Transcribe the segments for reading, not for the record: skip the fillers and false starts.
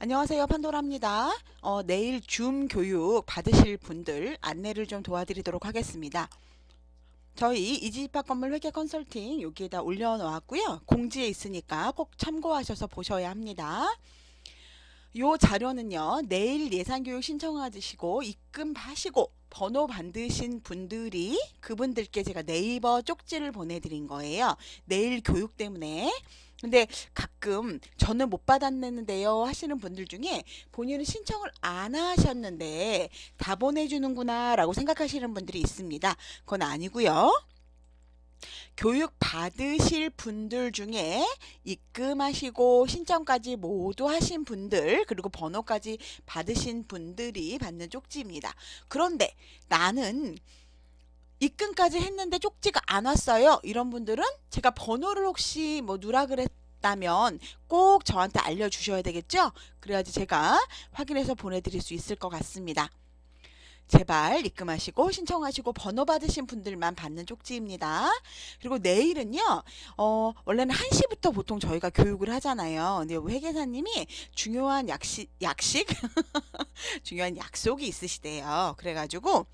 안녕하세요, 판도라입니다. 내일 줌 교육 받으실 분들 안내를 좀 도와드리도록 하겠습니다. 저희 이지집합 건물 회계 컨설팅 여기에다 올려놓았고요. 공지에 있으니까 꼭 참고하셔서 보셔야 합니다. 요 자료는요, 내일 예산교육 신청하시고 입금하시고 번호 받으신 분들이 그분들께 제가 네이버 쪽지를 보내드린 거예요. 내일 교육 때문에. 근데 가끔 저는 못 받았는데요 하시는 분들 중에 본인은 신청을 안 하셨는데 다 보내주는구나 라고 생각하시는 분들이 있습니다. 그건 아니고요. 교육 받으실 분들 중에 입금하시고 신청까지 모두 하신 분들, 그리고 번호까지 받으신 분들이 받는 쪽지입니다. 그런데 나는 입금까지 했는데 쪽지가 안 왔어요, 이런 분들은 제가 번호를 혹시 뭐 누락을 했다면 꼭 저한테 알려주셔야 되겠죠. 그래야지 제가 확인해서 보내드릴 수 있을 것 같습니다. 제발 입금하시고 신청하시고 번호 받으신 분들만 받는 쪽지입니다. 그리고 내일은요, 원래는 1시부터 보통 저희가 교육을 하잖아요. 근데 회계사님이 중요한 약식? 중요한 약속이 있으시대요. 그래가지고,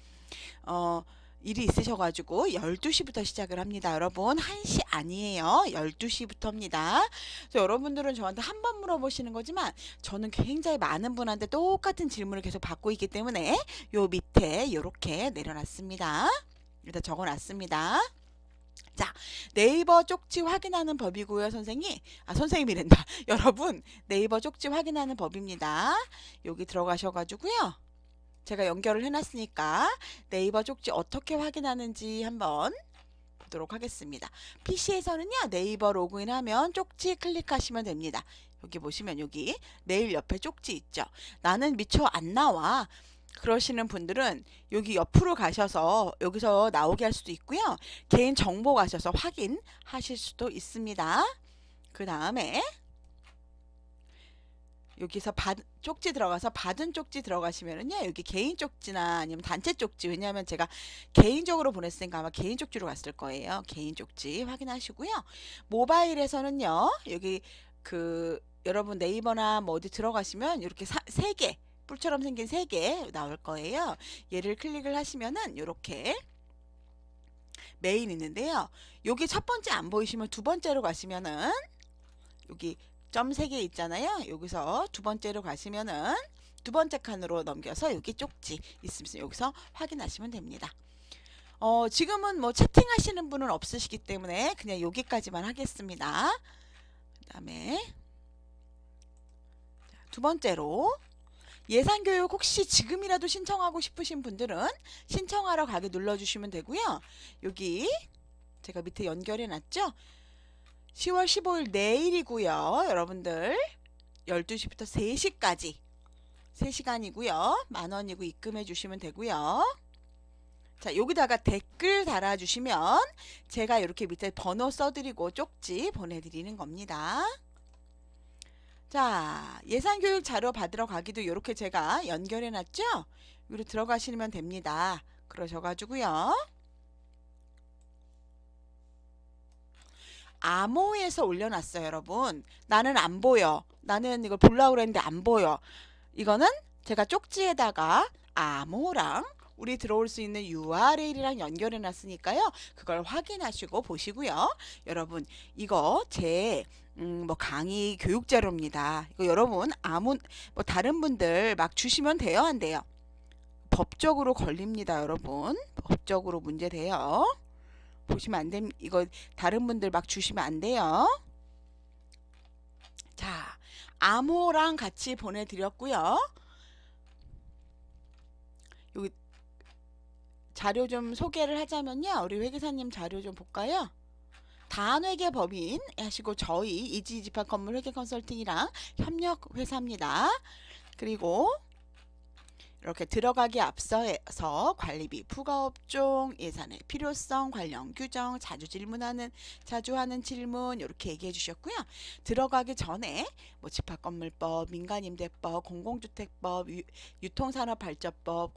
일이 있으셔가지고 12시부터 시작을 합니다. 여러분, 1시 아니에요. 12시부터입니다. 여러분들은 저한테 한 번 물어보시는 거지만 저는 굉장히 많은 분한테 똑같은 질문을 계속 받고 있기 때문에 요 밑에 이렇게 내려놨습니다. 일단 적어놨습니다. 자, 네이버 쪽지 확인하는 법이고요, 선생님이란다. 여러분, 네이버 쪽지 확인하는 법입니다. 여기 들어가셔가지고요. 제가 연결을 해놨으니까 네이버 쪽지 어떻게 확인하는지 한번 보도록 하겠습니다. PC에서는요, 네이버 로그인하면 쪽지 클릭하시면 됩니다. 여기 보시면 여기 메일 옆에 쪽지 있죠. 나는 미처 안 나와 그러시는 분들은 여기 옆으로 가셔서 여기서 나오게 할 수도 있고요. 개인 정보 가셔서 확인하실 수도 있습니다. 그 다음에 여기서 쪽지 들어가서 받은 쪽지 들어가시면은요, 여기 개인 쪽지나 아니면 단체 쪽지, 왜냐하면 제가 개인적으로 보냈으니까 아마 개인 쪽지로 갔을 거예요. 개인 쪽지 확인하시고요. 모바일에서는요, 여기 여러분 네이버나 뭐 어디 들어가시면 이렇게 세 개, 뿔처럼 생긴 3개 나올 거예요. 얘를 클릭을 하시면은 이렇게 메일 있는데요. 여기 첫 번째 안 보이시면 두 번째로 가시면은 여기 점 3개 있잖아요. 여기서 두 번째로 가시면은 두 번째 칸으로 넘겨서 여기 쪽지 있으면 여기서 확인하시면 됩니다. 지금은 뭐 채팅하시는 분은 없으시기 때문에 그냥 여기까지만 하겠습니다. 그 다음에 두 번째로 예산교육 혹시 지금이라도 신청하고 싶으신 분들은 신청하러 가기 눌러주시면 되고요. 여기 제가 밑에 연결해 놨죠. 10월 15일 내일이고요. 여러분들 12시부터 3시까지 3시간이고요. 만원이고 입금해 주시면 되고요. 자, 여기다가 댓글 달아주시면 제가 이렇게 밑에 번호 써드리고 쪽지 보내드리는 겁니다. 자, 예산교육 자료 받으러 가기도 이렇게 제가 연결해 놨죠. 여기로 들어가시면 됩니다. 그러셔가지고요. 암호에서 올려놨어요, 여러분. 나는 안 보여. 나는 이걸 보려고 그랬는데 안 보여. 이거는 제가 쪽지에다가 암호랑 우리 들어올 수 있는 URL이랑 연결해 놨으니까요. 그걸 확인하시고 보시고요. 여러분, 이거 제 뭐 강의 교육 자료입니다. 이거 여러분 뭐 다른 분들 막 주시면 돼요, 안 돼요? 법적으로 걸립니다, 여러분. 법적으로 문제돼요. 보시면 안 됩니다. 이거 다른 분들 막 주시면 안 돼요. 자, 암호랑 같이 보내드렸고요. 여기 자료 좀 소개를 하자면요. 우리 회계사님 자료 좀 볼까요? 다한회계 법인 하시고 저희 이지집합 건물 회계 컨설팅이랑 협력 회사입니다. 그리고 이렇게 들어가기 앞서서 관리비, 부가업종, 예산의 필요성, 관련 규정, 자주 하는 질문 이렇게 얘기해 주셨고요. 들어가기 전에 뭐 집합건물법, 민간임대법, 공공주택법, 유통산업발전법,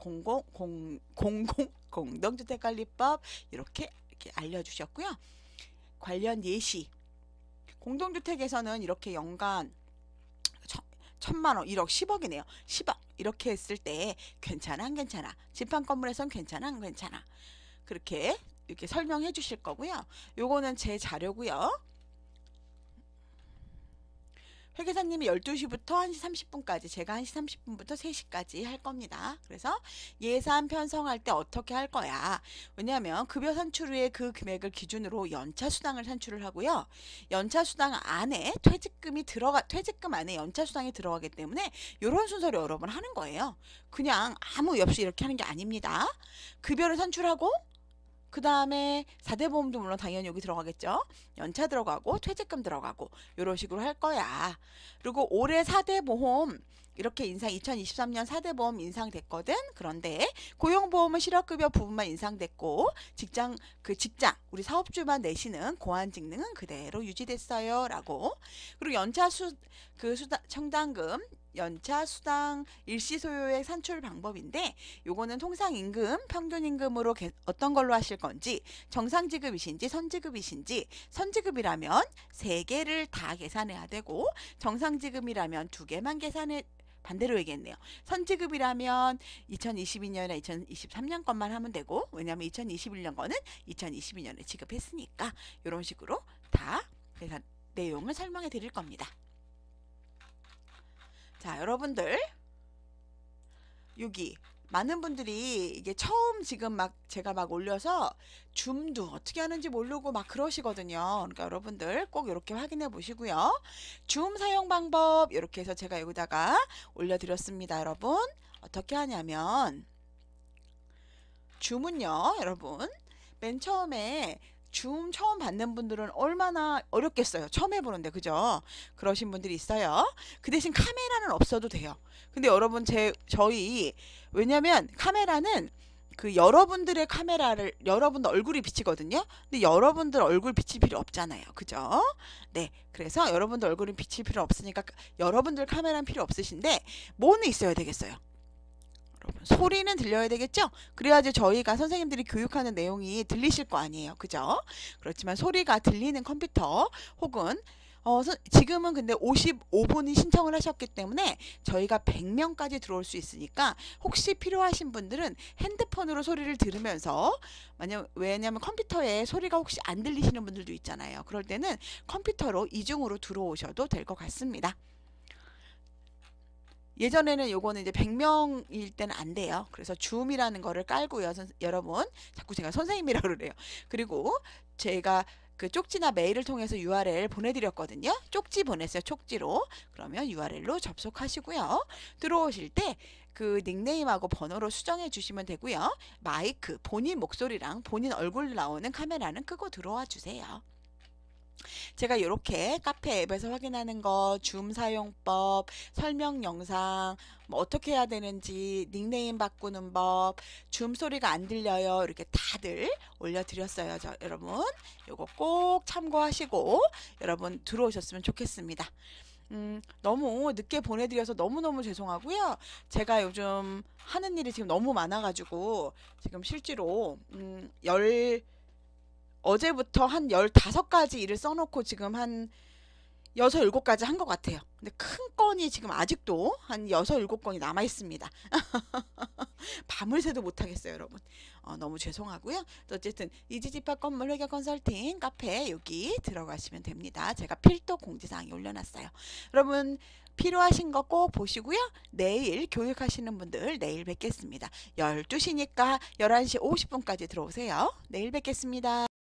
공동주택관리법 이렇게 알려주셨고요. 관련 예시, 공동주택에서는 이렇게 연간 천만 원, 1억, 10억이네요. 10억 이렇게 했을 때 괜찮아 안 괜찮아? 지판 건물에선 괜찮아 안 괜찮아? 그렇게 이렇게 설명해 주실 거고요. 요거는 제 자료고요. 회계사님이 12시부터 1시 30분까지, 제가 1시 30분부터 3시까지 할 겁니다. 그래서 예산 편성할 때 어떻게 할 거야? 왜냐하면 급여 산출 후에 그 금액을 기준으로 연차 수당을 산출을 하고요. 연차 수당 안에 퇴직금 안에 연차 수당이 들어가기 때문에 이런 순서로 여러분 하는 거예요. 그냥 아무 없이 이렇게 하는 게 아닙니다. 급여를 산출하고 그 다음에 4대 보험도 물론 당연히 여기 들어가겠죠. 연차 들어가고 퇴직금 들어가고 이런 식으로 할 거야. 그리고 올해 4대 보험 이렇게 2023년 4대 보험 인상됐거든. 그런데 고용보험은 실업급여 부분만 인상됐고 직장 우리 사업주만 내시는 고환직능은 그대로 유지됐어요. 라고. 그리고 청당금 연차 수당 일시 소요액 산출 방법인데 요거는 통상임금 평균임금으로 어떤 걸로 하실 건지, 정상지급이신지 선지급이신지, 선지급이라면 3개를 다 계산해야 되고 정상지급이라면 2개만 반대로 얘기했네요. 선지급이라면 2022년에 2023년 것만 하면 되고, 왜냐하면 2021년 거는 2022년에 지급했으니까 이런 식으로 다 계산 내용을 설명해 드릴 겁니다. 자, 여러분들 여기 많은 분들이 이게 처음 지금 제가 올려서 줌도 어떻게 하는지 모르고 그러시거든요. 그러니까 여러분들 꼭 이렇게 확인해 보시고요. 줌 사용 방법 이렇게 해서 제가 여기다가 올려드렸습니다. 여러분 어떻게 하냐면 줌은요, 여러분 맨 처음에 줌 처음 받는 분들은 얼마나 어렵겠어요. 처음 해보는데, 그죠? 그러신 분들이 있어요. 그 대신 카메라는 없어도 돼요. 근데 여러분 왜냐면 카메라는 여러분들의 여러분들 얼굴이 비치거든요. 근데 여러분들 얼굴 비칠 필요 없잖아요. 그죠? 네. 그래서 여러분들 얼굴이 비칠 필요 없으니까 여러분들 카메라는 필요 없으신데 뭐는 있어야 되겠어요? 소리는 들려야 되겠죠? 그래야지 저희가 선생님들이 교육하는 내용이 들리실 거 아니에요. 그죠? 그렇지만 소리가 들리는 컴퓨터 혹은 지금은 근데 55분이 신청을 하셨기 때문에 저희가 100명까지 들어올 수 있으니까 혹시 필요하신 분들은 핸드폰으로 소리를 들으면서 왜냐면 컴퓨터에 소리가 혹시 안 들리시는 분들도 있잖아요. 그럴 때는 컴퓨터로 이중으로 들어오셔도 될 것 같습니다. 예전에는 요거는 이제 100명일 때는 안 돼요. 그래서 줌이라는 거를 깔고요. 여러분, 자꾸 제가 선생님이라고 그래요. 그리고 제가 쪽지나 메일을 통해서 URL 보내드렸거든요. 쪽지 보냈어요. 쪽지로. 그러면 URL로 접속하시고요. 들어오실 때 닉네임하고 번호로 수정해 주시면 되고요. 마이크, 본인 목소리랑 본인 얼굴 나오는 카메라는 끄고 들어와 주세요. 제가 이렇게 카페 앱에서 확인하는 거, 줌 사용법, 설명 영상, 어떻게 해야 되는지, 닉네임 바꾸는 법, 줌 소리가 안 들려요. 이렇게 다들 올려드렸어요. 여러분, 요거 꼭 참고하시고 여러분 들어오셨으면 좋겠습니다. 너무 늦게 보내드려서 너무너무 죄송하고요. 제가 요즘 하는 일이 지금 너무 많아가지고 지금 실제로 어제부터 한 15가지 일을 써놓고 지금 한 6, 7가지 한 것 같아요. 근데 큰 건이 지금 아직도 한 6, 7건이 남아 있습니다. 밤을 새도 못하겠어요, 여러분. 너무 죄송하고요. 또 어쨌든 이지집합 건물 회계 컨설팅 카페 여기 들어가시면 됩니다. 제가 필독 공지사항에 올려놨어요. 여러분 필요하신 거 꼭 보시고요. 내일 교육하시는 분들 내일 뵙겠습니다. 12시니까 11시 50분까지 들어오세요. 내일 뵙겠습니다.